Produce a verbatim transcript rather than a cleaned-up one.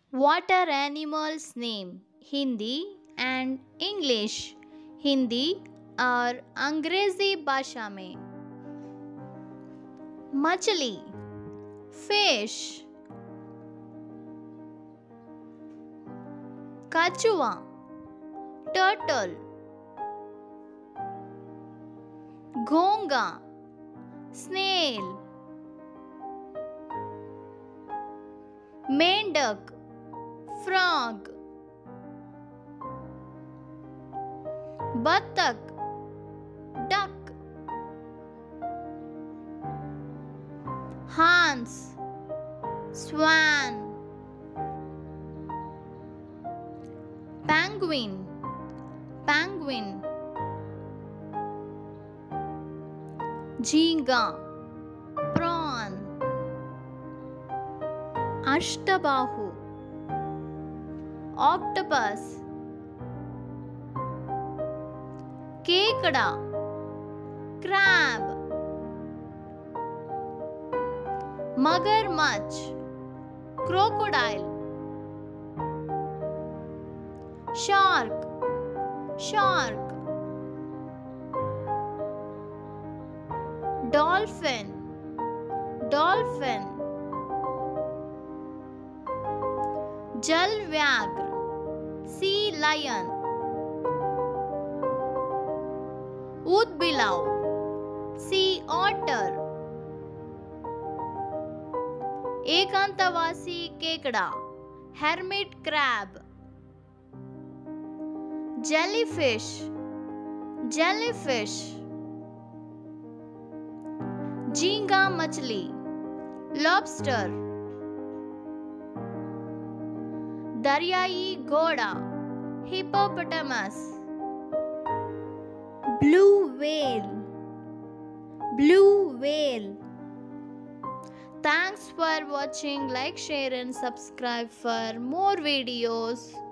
Water animals name Hindi and English. Hindi और अंग्रेजी भाषा में. मछली फिश, कछुआ टर्टल, घोंगा स्नेल, मेंढक फ्रॉग, बत्तख डक, हंस स्वान, penguin penguin, झींगा prawn, अष्टबाहु octopus, केकड़ा crab, मगरमच्छ crocodile, shark shark, dolphin dolphin, जल व्याघ्र sea lion, ऊदबिलाव sea otter, एकांतवासी केकड़ा hermit crab, jellyfish jellyfish, झींगा मछली lobster, दरियाई घोड़ा hippopotamus, blue whale blue whale. Thanks for watching. Like, share and subscribe for more videos.